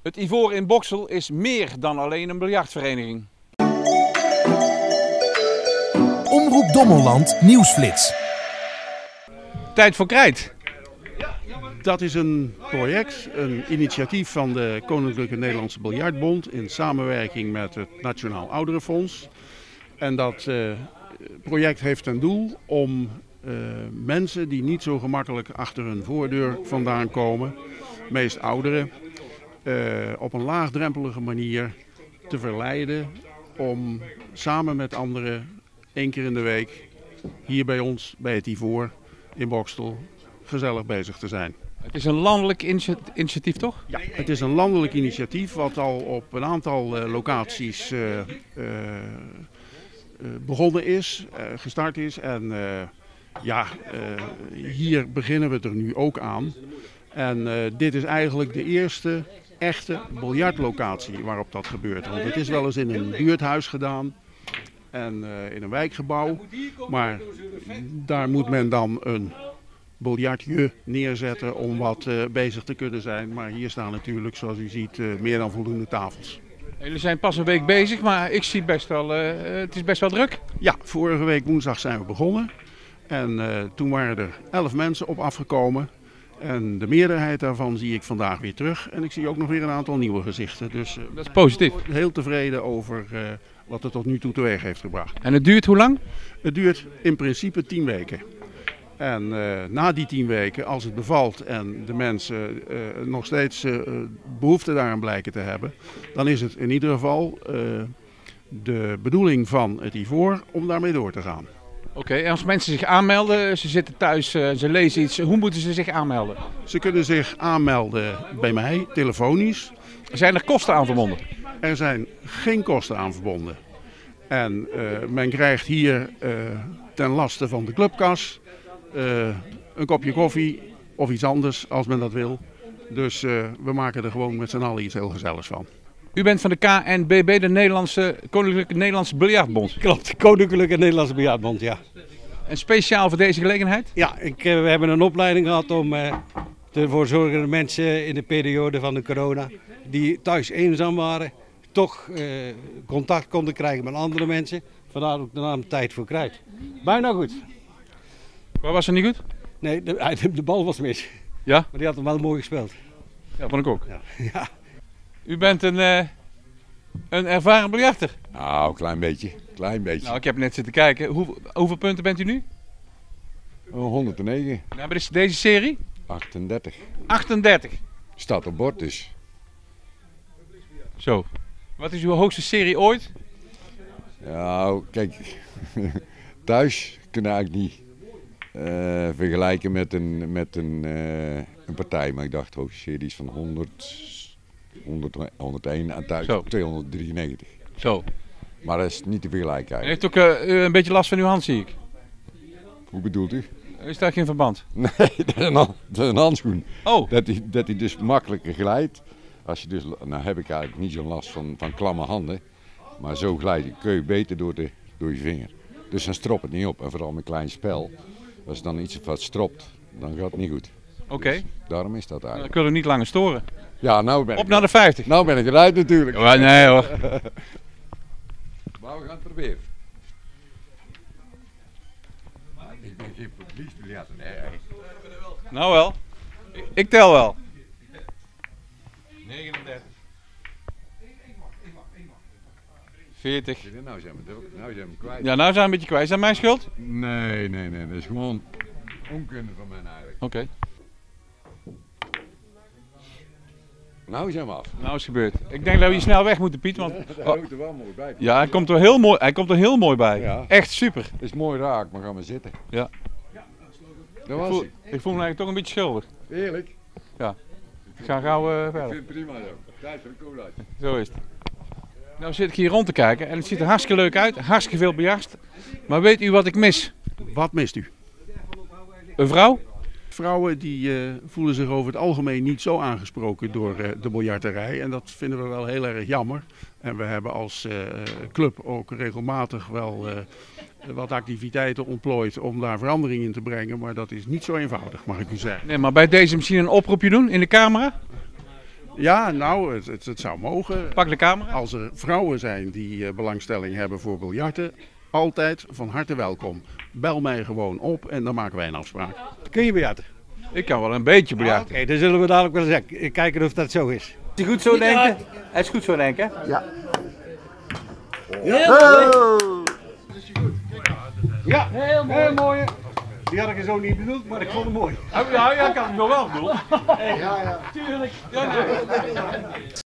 Het Ivoor in Boxtel is meer dan alleen een biljartvereniging. Omroep Dommelland Nieuwsflits. Tijd voor krijt. Dat is een project, een initiatief van de Koninklijke Nederlandse Biljartbond in samenwerking met het Nationaal Ouderenfonds. En dat project heeft ten doel om mensen die niet zo gemakkelijk achter hun voordeur vandaan komen, meest ouderen, op een laagdrempelige manier te verleiden om samen met anderen 1 keer in de week hier bij ons, bij het Ivoor in Boxtel, gezellig bezig te zijn. Het is een landelijk initiatief, toch? Ja, het is een landelijk initiatief wat al op een aantal locaties begonnen is, gestart is. En hier beginnen we het er nu ook aan. En dit is eigenlijk de eerste echte biljartlocatie waarop dat gebeurt. Want het is wel eens in een buurthuis gedaan en in een wijkgebouw. Maar daar moet men dan een biljartje neerzetten om wat bezig te kunnen zijn. Maar hier staan natuurlijk, zoals u ziet, meer dan voldoende tafels. Jullie zijn pas een week bezig, maar ik zie het is best wel druk. Ja, vorige week woensdag zijn we begonnen. En toen waren er 11 mensen op afgekomen. En de meerderheid daarvan zie ik vandaag weer terug. En ik zie ook nog weer een aantal nieuwe gezichten. Dus dat is positief. Ik ben heel tevreden over wat het tot nu toe teweeg heeft gebracht. En het duurt hoe lang? Het duurt in principe 10 weken. En na die 10 weken, als het bevalt en de mensen nog steeds behoefte daaraan blijken te hebben, dan is het in ieder geval de bedoeling van het Ivoor om daarmee door te gaan. Oké, en als mensen zich aanmelden, ze zitten thuis, ze lezen iets, hoe moeten ze zich aanmelden? Ze kunnen zich aanmelden bij mij, telefonisch. Zijn er kosten aan verbonden? Er zijn geen kosten aan verbonden. En men krijgt hier ten laste van de clubkas een kopje koffie of iets anders als men dat wil. Dus we maken er gewoon met z'n allen iets heel gezelligs van. U bent van de KNBB, de Koninklijke Nederlandse Biljartbond. Klopt, Koninklijke Nederlandse Biljartbond, ja. En speciaal voor deze gelegenheid? Ja, we hebben een opleiding gehad om ervoor te zorgen dat mensen in de periode van de corona, die thuis eenzaam waren, toch contact konden krijgen met andere mensen. Vandaar ook de naam Tijd voor Krijt. Bijna goed. Waar was het niet goed? Nee, de bal was mis. Ja? Maar die had hem wel mooi gespeeld. Ja, vond ik ook. Ja. U bent een ervaren biljarter. Nou, klein beetje. Nou, ik heb net zitten kijken. Hoeveel punten bent u nu? 109. Nou, bij deze serie? 38. 38. Staat op bord dus. Zo. Wat is uw hoogste serie ooit? Nou, kijk. Thuis kunnen we eigenlijk niet vergelijken met een partij. Maar ik dacht hoogste series van 101 en thuis Zo. 293. Zo. Maar dat is niet te vergelijken U eigenlijk. heeft ook een beetje last van uw hand, zie ik. Hoe bedoelt u? Is daar geen verband? Nee, dat is een handschoen. Oh. Dat hij dus makkelijker glijdt. Als je dus, nou heb ik eigenlijk niet zo'n last van klamme handen. Maar zo glijden kun je beter door je vinger. Dus dan strop het niet op. En vooral met klein spel. Als je dan iets wat stropt, dan gaat het niet goed. Oké. Dus daarom is dat Dan eigenlijk. kunnen we niet langer storen. Ja, nou ben Op naar de 50. Nou ben ik eruit natuurlijk. Ja, nee hoor. Maar we gaan het proberen. Ik ben geen publieksbiljarter. Nee. Nou wel. Ik tel wel. 39. 40. Nou zijn we kwijt. Ja, nou zijn we een beetje kwijt. Is dat mijn schuld? Nee. Dat is gewoon onkunde van mij eigenlijk. Oké. Nou zijn we af. Nou is het gebeurd. Ik denk dat we hier snel weg moeten, Piet. Want Daar houdt er wel mooi bij. ja, hij komt er heel mooi bij. Ja. Echt super. Het is mooi raak, maar gaan we zitten. Ja. Dat was hij. Ik voel me eigenlijk toch een beetje schuldig. Eerlijk. Ja. Ik ga gauw Ik verder. vind het prima zo. Tijd voor de kool uit. Zo is het. Nou zit ik hier rond te kijken en het ziet er hartstikke leuk uit. Hartstikke veel bejaagd. Maar weet u wat ik mis? Wat mist u? Een vrouw? Vrouwen die voelen zich over het algemeen niet zo aangesproken door de biljarterij. En dat vinden we wel heel erg jammer. En we hebben als club ook regelmatig wel wat activiteiten ontplooid om daar verandering in te brengen. Maar dat is niet zo eenvoudig, mag ik u zeggen. Nee, maar bij deze misschien een oproepje doen in de camera? Ja, nou, het zou mogen. Pak de camera. Als er vrouwen zijn die belangstelling hebben voor biljarten, altijd van harte welkom. Bel mij gewoon op en dan maken wij een afspraak. Kun je biljarten? Ik kan wel een beetje biljarten. Oké, dan zullen we dadelijk wel zeggen. Kijken of dat zo is. Is hij goed zo denken? Hij is goed zo denken. Ja. Ja, heel mooi. Die had ik zo niet bedoeld, maar ik vond hem mooi. Ja, ik kan het nog wel bedoelen. Ja, tuurlijk. Ja,